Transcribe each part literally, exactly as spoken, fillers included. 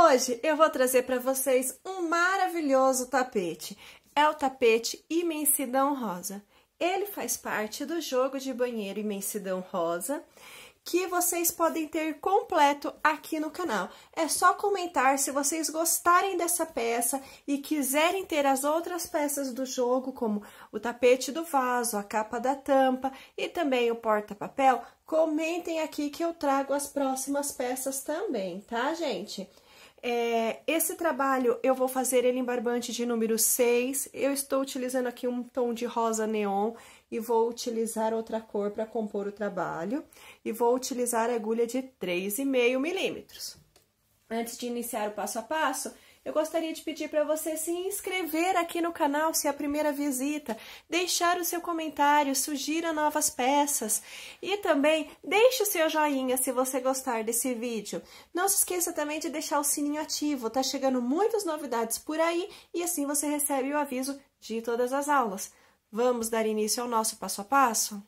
Hoje eu vou trazer para vocês um maravilhoso tapete. É o tapete Imensidão Rosa. Ele faz parte do jogo de banheiro Imensidão Rosa, que vocês podem ter completo aqui no canal. É só comentar se vocês gostarem dessa peça e quiserem ter as outras peças do jogo, como o tapete do vaso, a capa da tampa e também o porta-papel. Comentem aqui que eu trago as próximas peças também, tá, gente? É, esse trabalho eu vou fazer ele em barbante de número seis, eu estou utilizando aqui um tom de rosa neon e vou utilizar outra cor para compor o trabalho, e vou utilizar agulha de três e meio milímetros. Antes de iniciar o passo a passo, eu gostaria de pedir para você se inscrever aqui no canal, se é a primeira visita, deixar o seu comentário, sugira novas peças e também deixe o seu joinha se você gostar desse vídeo. Não se esqueça também de deixar o sininho ativo, tá chegando muitas novidades por aí e assim você recebe o aviso de todas as aulas. Vamos dar início ao nosso passo a passo?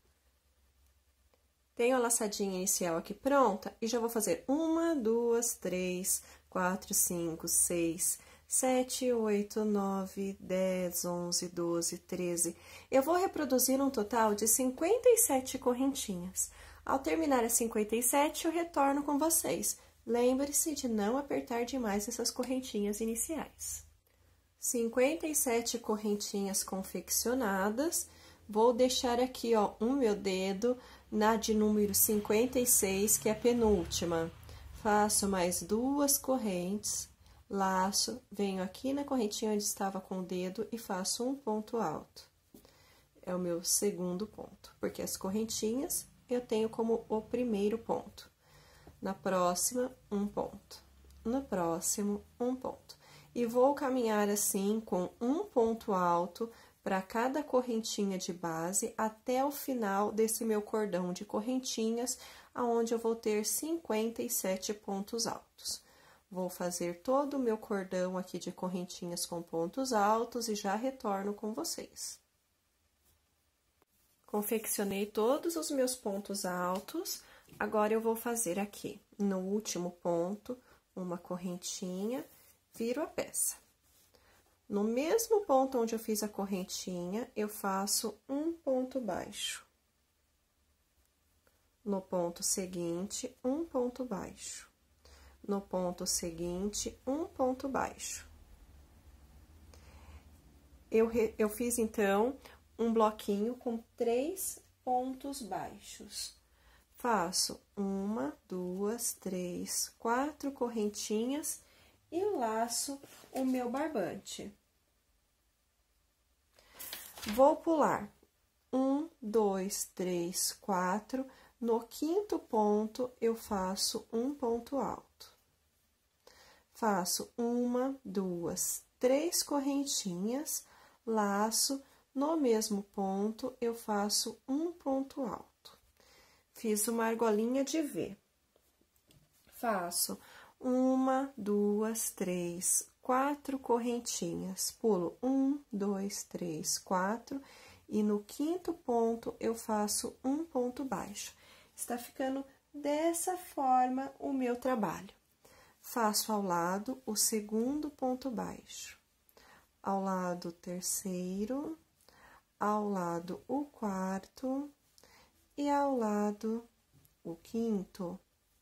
Tenho a laçadinha inicial aqui pronta e já vou fazer uma, duas, três, quatro, cinco, seis, sete, oito, nove, dez, onze, doze, treze. Eu vou reproduzir um total de cinquenta e sete correntinhas. Ao terminar as cinquenta e sete, eu retorno com vocês. Lembre-se de não apertar demais essas correntinhas iniciais. cinquenta e sete correntinhas confeccionadas. Vou deixar aqui, ó, o meu dedo na de número cinquenta e seis, que é a penúltima. Faço mais duas correntes, laço, venho aqui na correntinha onde estava com o dedo e faço um ponto alto. É o meu segundo ponto, porque as correntinhas eu tenho como o primeiro ponto. Na próxima, um ponto. No próximo, um ponto. E vou caminhar assim com um ponto alto para cada correntinha de base até o final desse meu cordão de correntinhas, aonde eu vou ter cinquenta e sete pontos altos. Vou fazer todo o meu cordão aqui de correntinhas com pontos altos e já retorno com vocês. Confeccionei todos os meus pontos altos, agora eu vou fazer aqui, no último ponto, uma correntinha, viro a peça. No mesmo ponto onde eu fiz a correntinha, eu faço um ponto baixo. No ponto seguinte, um ponto baixo. No ponto seguinte, um ponto baixo. Eu, re, eu fiz, então, um bloquinho com três pontos baixos. Faço uma, duas, três, quatro correntinhas e laço o meu barbante. Vou pular um, dois, três, quatro. No quinto ponto, eu faço um ponto alto. Faço uma, duas, três correntinhas, laço, no mesmo ponto, eu faço um ponto alto. Fiz uma argolinha de V. Faço uma, duas, três, quatro correntinhas, pulo um, dois, três, quatro, e no quinto ponto eu faço um ponto baixo. Está ficando dessa forma o meu trabalho. Faço ao lado o segundo ponto baixo, ao lado o terceiro, ao lado o quarto e ao lado o quinto.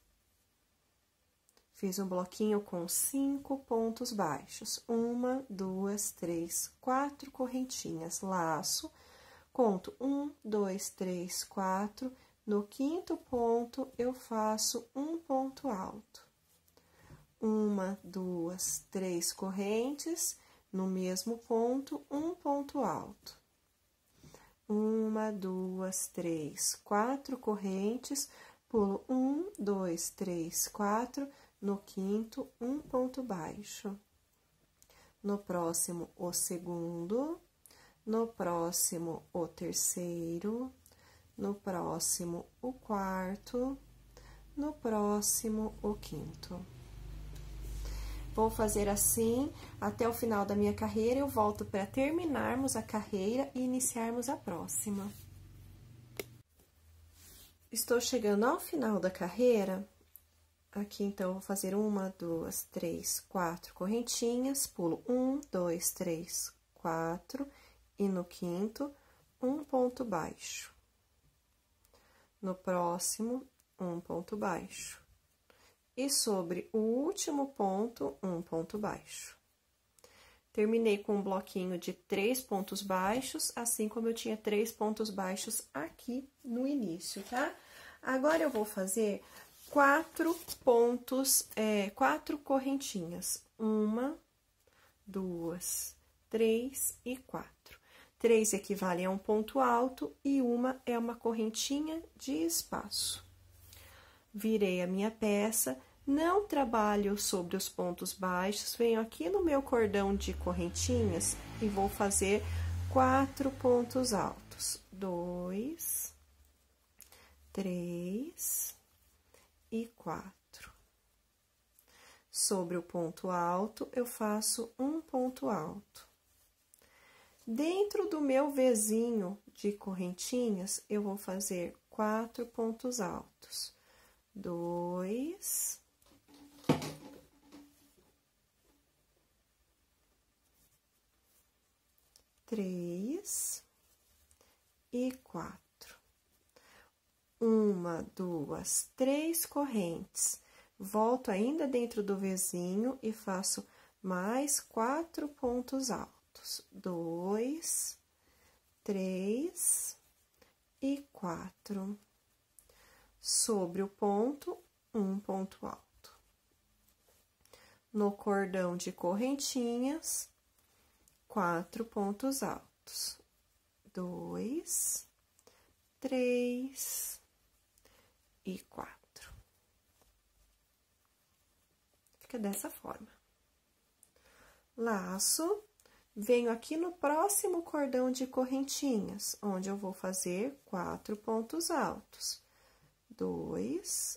Fiz um bloquinho com cinco pontos baixos, uma, duas, três, quatro correntinhas, laço, conto um, dois, três, quatro, no quinto ponto eu faço um ponto alto. Uma, duas, três correntes, no mesmo ponto, um ponto alto. Uma, duas, três, quatro correntes, pulo um, dois, três, quatro, no quinto, um ponto baixo. No próximo, o segundo. No próximo, o terceiro. No próximo, o quarto. No próximo, o quinto. Vou fazer assim até o final da minha carreira. Eu volto para terminarmos a carreira e iniciarmos a próxima. Estou chegando ao final da carreira. Aqui, então, eu vou fazer uma, duas, três, quatro correntinhas, pulo um, dois, três, quatro, e no quinto, um ponto baixo. No próximo, um ponto baixo. E sobre o último ponto, um ponto baixo. Terminei com um bloquinho de três pontos baixos, assim como eu tinha três pontos baixos aqui no início, tá? Agora, eu vou fazer quatro pontos, é, quatro correntinhas. Uma, duas, três e quatro. Três equivale a um ponto alto e uma é uma correntinha de espaço. Virei a minha peça, não trabalho sobre os pontos baixos, venho aqui no meu cordão de correntinhas e vou fazer quatro pontos altos. Dois, três e quatro. Sobre o ponto alto, eu faço um ponto alto. Dentro do meu Vzinho de correntinhas, eu vou fazer quatro pontos altos. Dois, três e quatro. Uma, duas, três correntes. Volto ainda dentro do Vzinho e faço mais quatro pontos altos. Dois, três e quatro. Sobre o ponto, um ponto alto. No cordão de correntinhas, quatro pontos altos. Dois, três e quatro. Fica dessa forma. Laço, venho aqui no próximo cordão de correntinhas, onde eu vou fazer quatro pontos altos. Dois,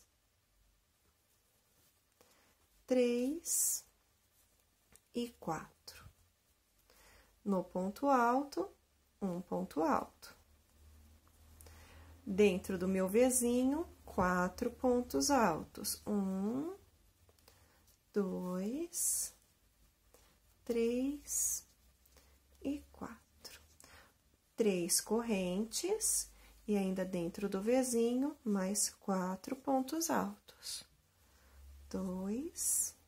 três e quatro. No ponto alto, um ponto alto. Dentro do meu Vzinho, quatro pontos altos. Um, dois, três e quatro. Três correntes. E ainda dentro do Vzinho, mais quatro pontos altos. Dois,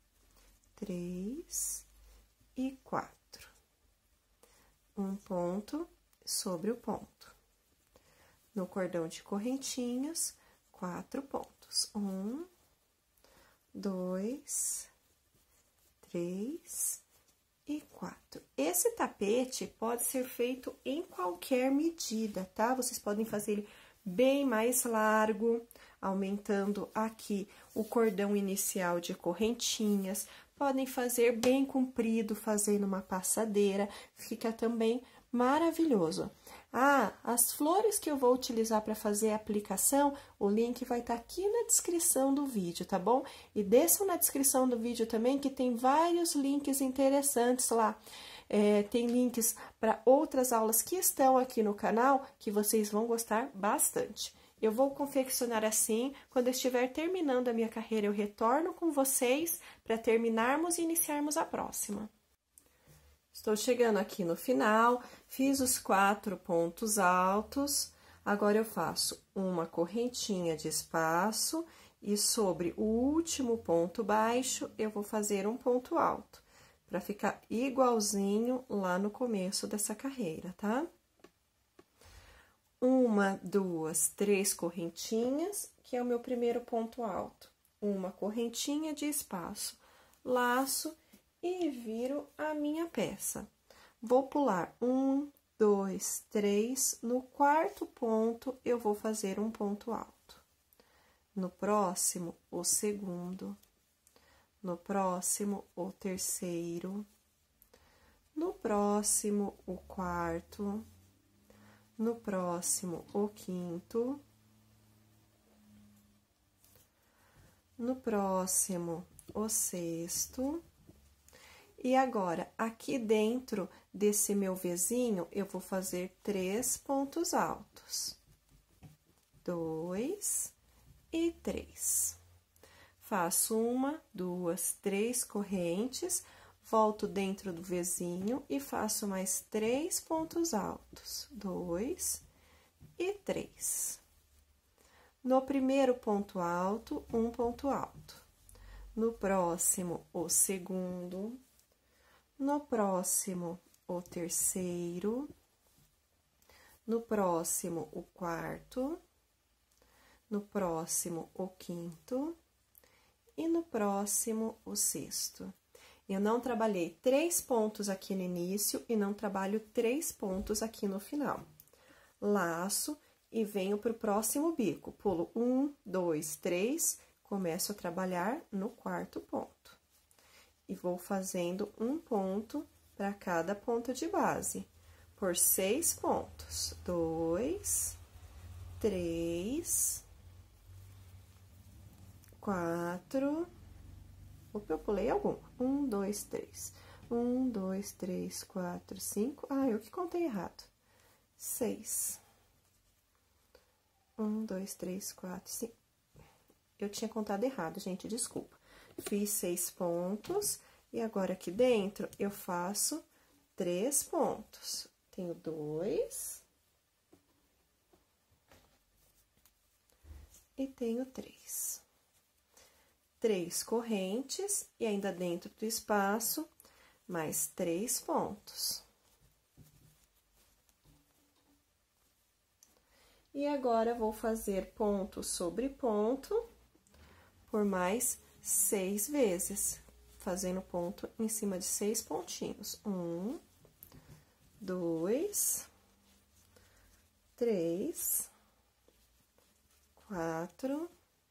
três e quatro. Um ponto sobre o ponto. No cordão de correntinhas, quatro pontos. Um, dois, três e quatro. Esse tapete pode ser feito em qualquer medida, tá? Vocês podem fazer ele bem mais largo, aumentando aqui o cordão inicial de correntinhas. Podem fazer bem comprido, fazendo uma passadeira, fica também maravilhoso. Ah, as flores que eu vou utilizar para fazer a aplicação, o link vai estar aqui na descrição do vídeo, tá bom? E desçam na descrição do vídeo também, que tem vários links interessantes lá. É, tem links para outras aulas que estão aqui no canal, que vocês vão gostar bastante. Eu vou confeccionar assim, quando eu estiver terminando a minha carreira, eu retorno com vocês para terminarmos e iniciarmos a próxima. Estou chegando aqui no final, fiz os quatro pontos altos, agora eu faço uma correntinha de espaço e sobre o último ponto baixo, eu vou fazer um ponto alto, para ficar igualzinho lá no começo dessa carreira, tá? Uma, duas, três correntinhas, que é o meu primeiro ponto alto. Uma correntinha de espaço, laço e viro a minha peça. Vou pular um, dois, três, no quarto ponto eu vou fazer um ponto alto. No próximo, o segundo. No próximo, o terceiro. No próximo, o quarto. No próximo, o quinto. No próximo, o sexto. E agora, aqui dentro desse meu Vzinho, eu vou fazer três pontos altos. Dois e três. faço uma, duas, três correntes, volto dentro do Vzinho e faço mais três pontos altos, dois e três. No primeiro ponto alto, um ponto alto. No próximo, o segundo. No próximo, o terceiro. No próximo, o quarto. No próximo, o quinto. E no próximo, o sexto. Eu não trabalhei três pontos aqui no início e não trabalho três pontos aqui no final. Laço e venho para o próximo bico. Pulo um, dois, três, começo a trabalhar no quarto ponto. E vou fazendo um ponto para cada ponto de base, por seis pontos. Dois, três, quatro. Opa, eu pulei alguma. Um, dois, três. Um, dois, três, quatro, cinco. Ah, eu que contei errado. Seis. Um, dois, três, quatro, cinco. Eu tinha contado errado, gente, desculpa. Fiz seis pontos e agora aqui dentro eu faço três pontos. Tenho dois e tenho três. Três correntes e ainda dentro do espaço, mais três pontos. E agora, vou fazer ponto sobre ponto por mais seis vezes, fazendo ponto em cima de seis pontinhos. Um, dois, três, quatro,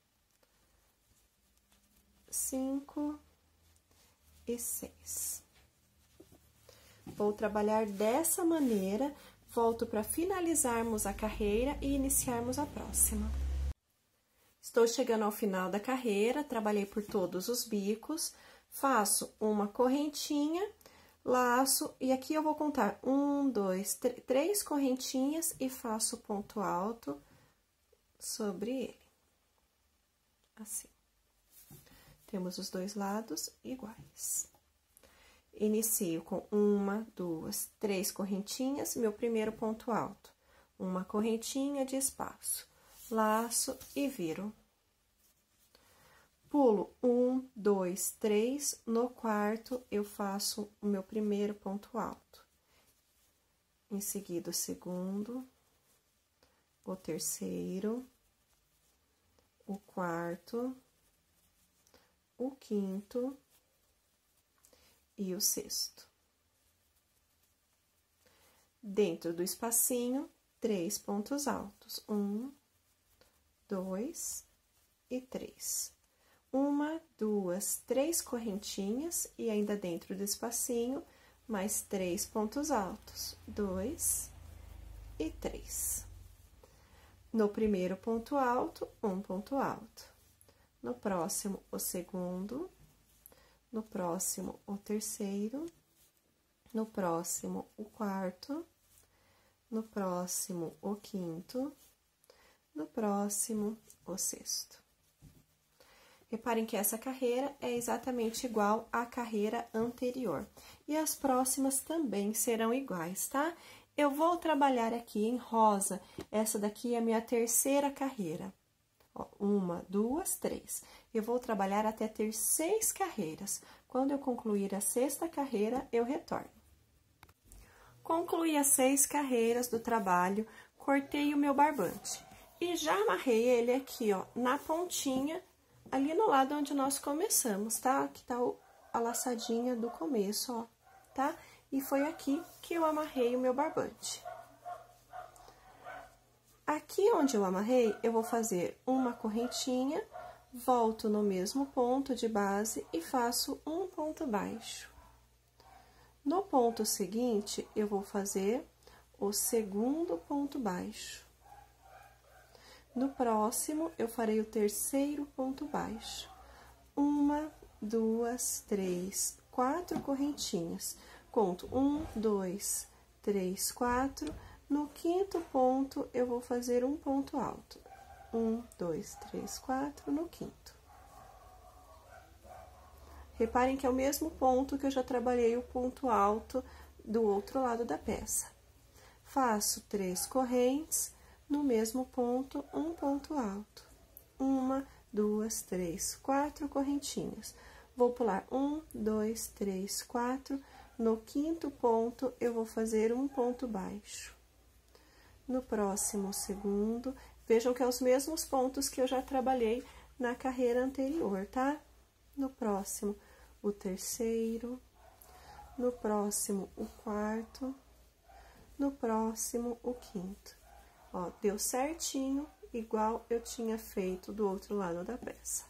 cinco e seis. Vou trabalhar dessa maneira, volto para finalizarmos a carreira e iniciarmos a próxima. Estou chegando ao final da carreira, trabalhei por todos os bicos, faço uma correntinha, laço, e aqui eu vou contar um, dois, três correntinhas e faço ponto alto sobre ele, assim. Temos os dois lados iguais. Inicio com uma, duas, três correntinhas, meu primeiro ponto alto. Uma correntinha de espaço, laço e viro. Pulo um, dois, três, no quarto eu faço o meu primeiro ponto alto. Em seguida, o segundo, o terceiro, o quarto, o quinto e o sexto. Dentro do espacinho, três pontos altos. Um, dois e três. Uma, duas, três correntinhas e ainda dentro do espacinho, mais três pontos altos. Dois e três. No primeiro ponto alto, um ponto alto. No próximo, o segundo. No próximo, o terceiro. No próximo, o quarto. No próximo, o quinto. No próximo, o sexto. Reparem que essa carreira é exatamente igual à carreira anterior. E as próximas também serão iguais, tá? Eu vou trabalhar aqui em rosa. Essa daqui é a minha terceira carreira. Ó, uma, duas, três. Eu vou trabalhar até ter seis carreiras. Quando eu concluir a sexta carreira, eu retorno. Concluí as seis carreiras do trabalho, cortei o meu barbante. E já amarrei ele aqui, ó, na pontinha, ali no lado onde nós começamos, tá? Aqui tá o, a laçadinha do começo, ó, tá? E foi aqui que eu amarrei o meu barbante. Aqui onde eu amarrei, eu vou fazer uma correntinha, volto no mesmo ponto de base e faço um ponto baixo. No ponto seguinte, eu vou fazer o segundo ponto baixo. No próximo, eu farei o terceiro ponto baixo. Uma, duas, três, quatro correntinhas. Conto um, dois, três, quatro. No quinto ponto, eu vou fazer um ponto alto. Um, dois, três, quatro, no quinto. Reparem que é o mesmo ponto que eu já trabalhei o ponto alto do outro lado da peça. Faço três correntes, no mesmo ponto, um ponto alto. Uma, duas, três, quatro correntinhas. Vou pular um, dois, três, quatro. No quinto ponto, eu vou fazer um ponto baixo. No próximo segundo, vejam que é os mesmos pontos que eu já trabalhei na carreira anterior, tá? No próximo, o terceiro. No próximo, o quarto. No próximo, o quinto. Ó, deu certinho, igual eu tinha feito do outro lado da peça.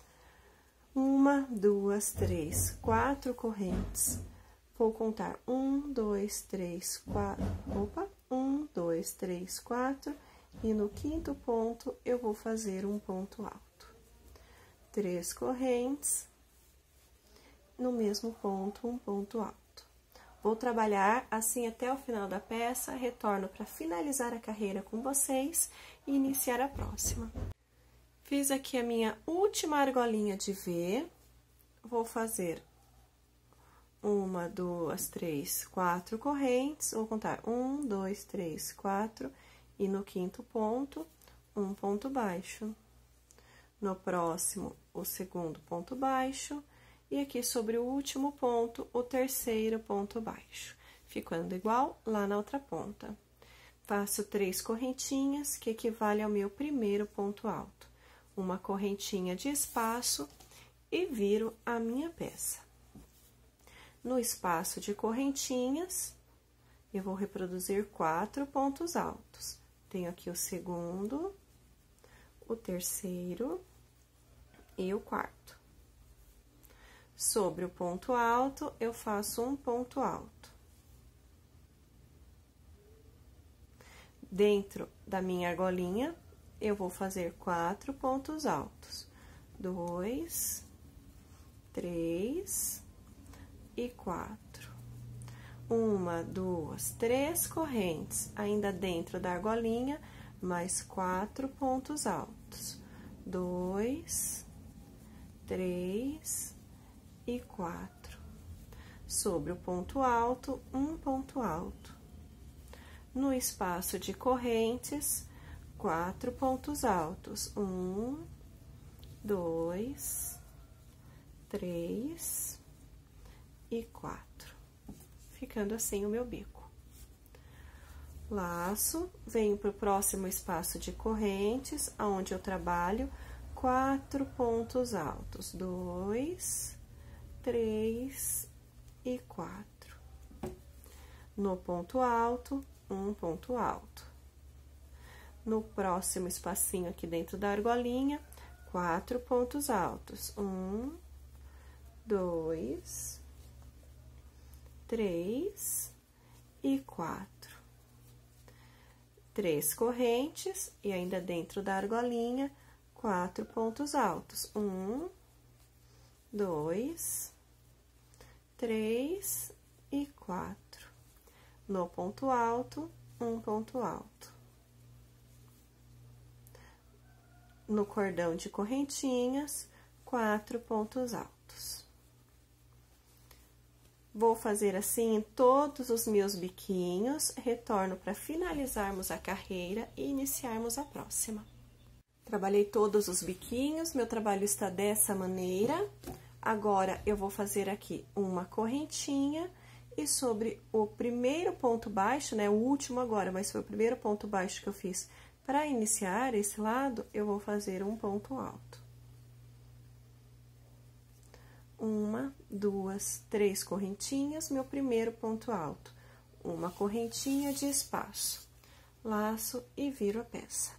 Uma, duas, três, quatro correntes. Vou contar um, dois, três, quatro. Opa! Um, dois, três, quatro. E no quinto ponto, eu vou fazer um ponto alto. Três correntes. No mesmo ponto, um ponto alto. Vou trabalhar assim até o final da peça, retorno para finalizar a carreira com vocês e iniciar a próxima. Fiz aqui a minha última argolinha de V, vou fazer uma, duas, três, quatro correntes, vou contar um, dois, três, quatro, e no quinto ponto, um ponto baixo. No próximo, o segundo ponto baixo. E aqui sobre o último ponto, o terceiro ponto baixo, ficando igual lá na outra ponta. Faço três correntinhas, que equivale ao meu primeiro ponto alto. Uma correntinha de espaço e viro a minha peça. No espaço de correntinhas, eu vou reproduzir quatro pontos altos. Tenho aqui o segundo, o terceiro e o quarto. Sobre o ponto alto, eu faço um ponto alto. Dentro da minha argolinha, eu vou fazer quatro pontos altos. Dois, três e quatro. Uma, duas, três correntes, ainda dentro da argolinha, mais quatro pontos altos. Dois, três e quatro. Sobre o ponto alto, um ponto alto. No espaço de correntes, quatro pontos altos. Um, dois, três e quatro. Ficando assim o meu bico. Laço, venho para o próximo espaço de correntes, onde eu trabalho quatro pontos altos. Dois, três e quatro. No ponto alto, um ponto alto. No próximo espacinho aqui dentro da argolinha, quatro pontos altos. Um, dois, três e quatro. Três correntes e ainda dentro da argolinha, quatro pontos altos. Um, dois, três e quatro. No ponto alto, um ponto alto. No cordão de correntinhas, quatro pontos altos. Vou fazer assim em todos os meus biquinhos, retorno para finalizarmos a carreira e iniciarmos a próxima. Trabalhei todos os biquinhos, meu trabalho está dessa maneira. Agora, eu vou fazer aqui uma correntinha e sobre o primeiro ponto baixo, né, o último agora, mas foi o primeiro ponto baixo que eu fiz para iniciar esse lado, eu vou fazer um ponto alto. Uma, duas, três correntinhas, meu primeiro ponto alto. Uma correntinha de espaço. Laço e viro a peça.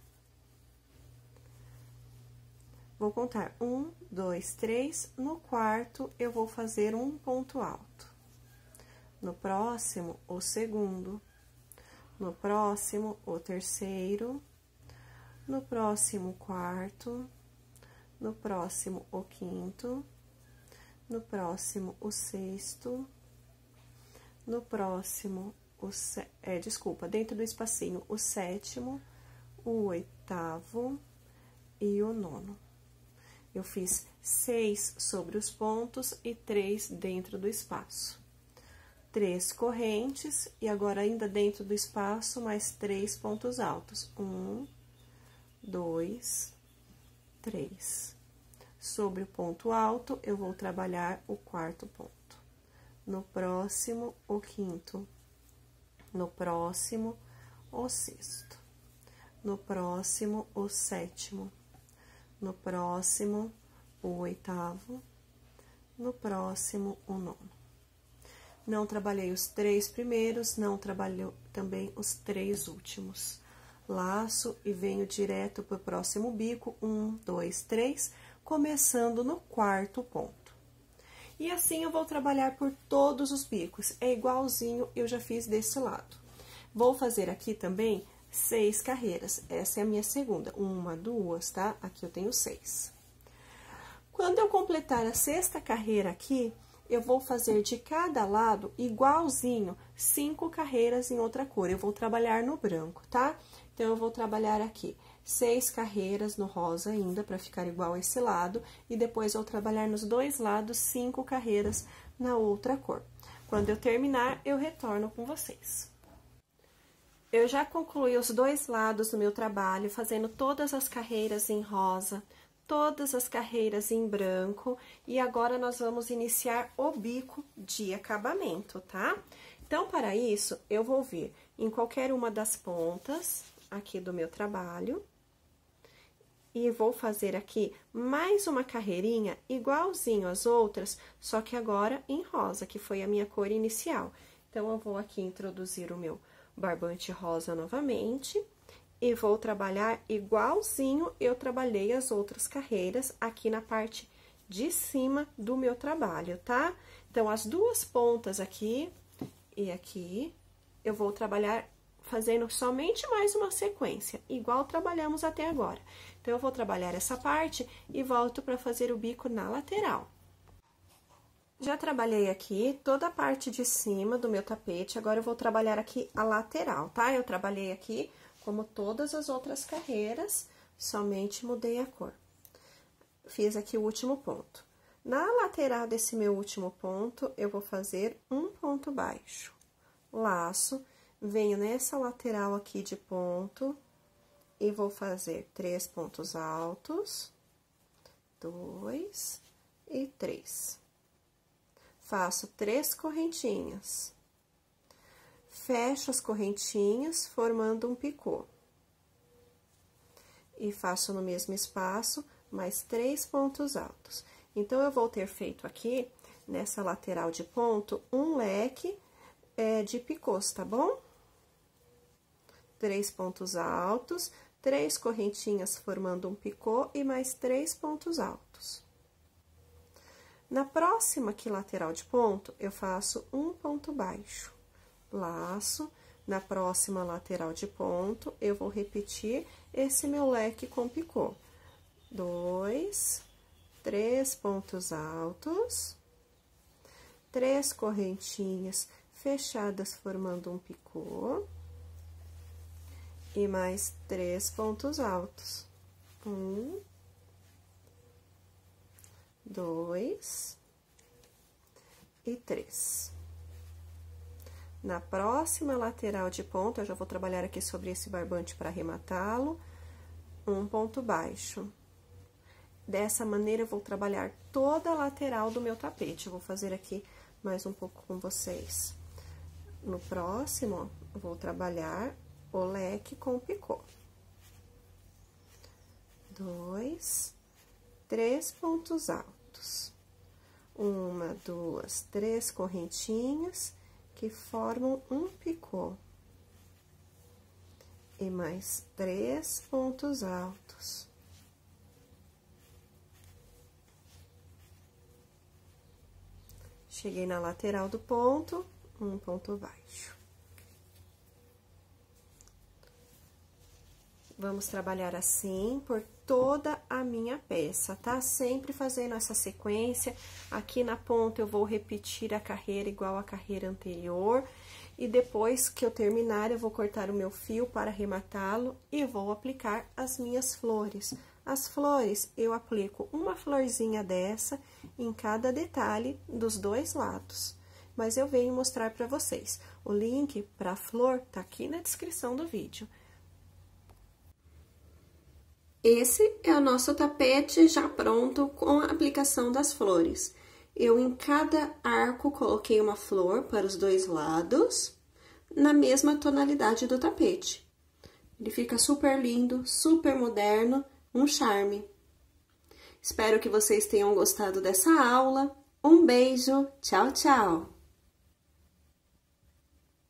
Vou contar um, dois, três, no quarto eu vou fazer um ponto alto. No próximo, o segundo. No próximo, o terceiro. No próximo, o quarto. No próximo, o quinto. No próximo, o sexto. No próximo, o se... é, desculpa, dentro do espacinho, o sétimo, o oitavo e o nono. Eu fiz seis sobre os pontos e três dentro do espaço. Três correntes, e agora ainda dentro do espaço, mais três pontos altos. Um, dois, três. Sobre o ponto alto, eu vou trabalhar o quarto ponto. No próximo, o quinto. No próximo, o sexto. No próximo, o sétimo. No próximo, o oitavo. No próximo, o nono. Não trabalhei os três primeiros, não trabalhei também os três últimos. Laço e venho direto para o próximo bico, um, dois, três, começando no quarto ponto. E assim eu vou trabalhar por todos os bicos, é igualzinho eu já fiz desse lado. Vou fazer aqui também seis carreiras, essa é a minha segunda, uma, duas, tá? Aqui eu tenho seis. Quando eu completar a sexta carreira aqui, eu vou fazer de cada lado igualzinho, cinco carreiras em outra cor. Eu vou trabalhar no branco, tá? Então, eu vou trabalhar aqui seis carreiras no rosa ainda, para ficar igual a esse lado. E depois, eu vou trabalhar nos dois lados, cinco carreiras na outra cor. Quando eu terminar, eu retorno com vocês. Eu já concluí os dois lados do meu trabalho, fazendo todas as carreiras em rosa, todas as carreiras em branco, e agora nós vamos iniciar o bico de acabamento, tá? Então, para isso, eu vou vir em qualquer uma das pontas aqui do meu trabalho, e vou fazer aqui mais uma carreirinha igualzinho às outras, só que agora em rosa, que foi a minha cor inicial. Então, eu vou aqui introduzir o meu barbante rosa novamente. E vou trabalhar igualzinho eu trabalhei as outras carreiras aqui na parte de cima do meu trabalho, tá? Então, as duas pontas aqui e aqui, eu vou trabalhar fazendo somente mais uma sequência, igual trabalhamos até agora. Então, eu vou trabalhar essa parte e volto para fazer o bico na lateral. Já trabalhei aqui toda a parte de cima do meu tapete, agora eu vou trabalhar aqui a lateral, tá? Eu trabalhei aqui como todas as outras carreiras, somente mudei a cor. Fiz aqui o último ponto. Na lateral desse meu último ponto, eu vou fazer um ponto baixo. Laço, venho nessa lateral aqui de ponto e vou fazer três pontos altos, dois e três. Faço três correntinhas. Fecho as correntinhas, formando um picô. E faço no mesmo espaço, mais três pontos altos. Então, eu vou ter feito aqui, nessa lateral de ponto, um leque é, de picôs, tá bom? Três pontos altos, três correntinhas formando um picô e mais três pontos altos. Na próxima aqui, lateral de ponto, eu faço um ponto baixo. Laço, na próxima lateral de ponto, eu vou repetir esse meu leque com picô. Dois, três pontos altos, três correntinhas fechadas formando um picô e mais três pontos altos. Um, dois e três. Na próxima lateral de ponto, eu já vou trabalhar aqui sobre esse barbante para arrematá-lo, um ponto baixo. Dessa maneira, eu vou trabalhar toda a lateral do meu tapete. Eu vou fazer aqui mais um pouco com vocês. No próximo, eu vou trabalhar o leque com picô. Dois, três pontos altos. Uma, duas, três correntinhas que formam um picô. E mais três pontos altos. Cheguei na lateral do ponto, um ponto baixo. Vamos trabalhar assim por toda a minha peça, tá? Sempre fazendo essa sequência. Aqui na ponta eu vou repetir a carreira igual a carreira anterior. E depois que eu terminar, eu vou cortar o meu fio para arrematá-lo e vou aplicar as minhas flores. As flores, eu aplico uma florzinha dessa em cada detalhe dos dois lados. Mas eu venho mostrar para vocês. O link para a flor tá aqui na descrição do vídeo. Esse é o nosso tapete já pronto com a aplicação das flores. Eu, em cada arco, coloquei uma flor para os dois lados, na mesma tonalidade do tapete. Ele fica super lindo, super moderno, um charme. Espero que vocês tenham gostado dessa aula. Um beijo, tchau, tchau!